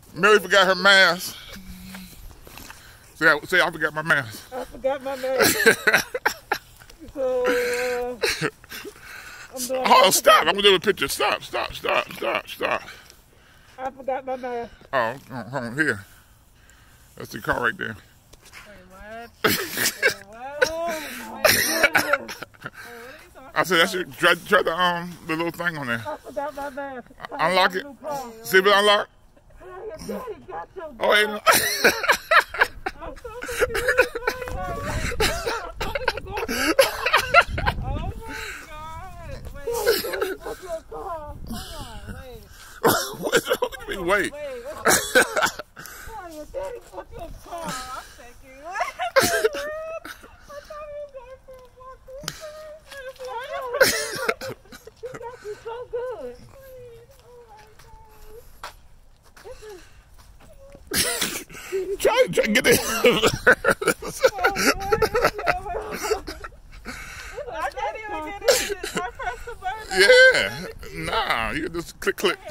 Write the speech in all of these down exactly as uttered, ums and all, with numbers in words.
Mary forgot her mask. Say, I, say I forgot my mask. I forgot my mask. So, uh, I'm doing oh, stop. I'm going to do a picture. Stop, stop, stop, stop, stop. I forgot my mask. Oh, hold on, here. That's the car right there. Wait, what? Wait, what? Oh, my goodness. I said, that's your, try, try the, um, the little thing on there. I forgot my mask. Unlock it. See if it unlocked. Oh, wait. No. I'm so confused. Oh, my God. Wait. What's your car? Hold on, wait. wait, wait. Wait, what's your car? Caya, Daddy, what's your car? I'm thinking, what? I thought he was going to walk this thing. You got me so good. try, try to get it. I can't even get it. I pressed the button. Yeah. Nah, you can just click, click.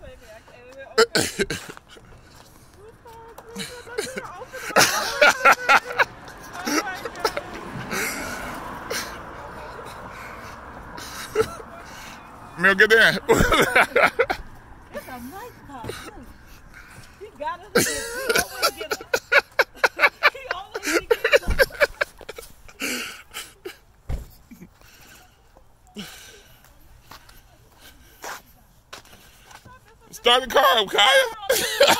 Meal, get in. It's a nice car. He got it. He always get it. He always get it. Start the car up, Caya.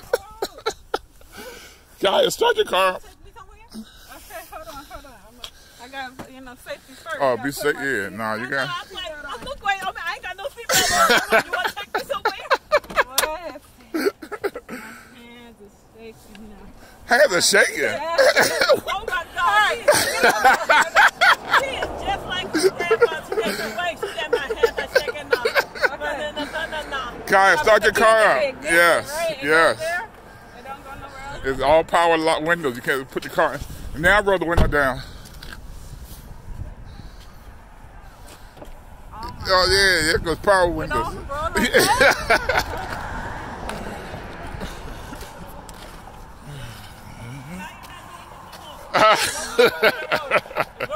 Caya, start your car up. Okay, hold on, hold on. I got, you know, safety first. Oh, be safe. Yeah, nah, you got. I'm like, oh, look, wait, I ain't got no seatbelt on. You want to take me somewhere? What? My hands are shaking now. Hands are shaking. Oh my God. She is just like the grandma. She takes away. She said my hands are shaking now. Okay. No, no, no, no. Caya, start your car up. Yes, yes. It don't go nowhere else. It's all power lock windows. You can't put your car in. Now roll the window down. Oh yeah, yeah, goes power windows. Roll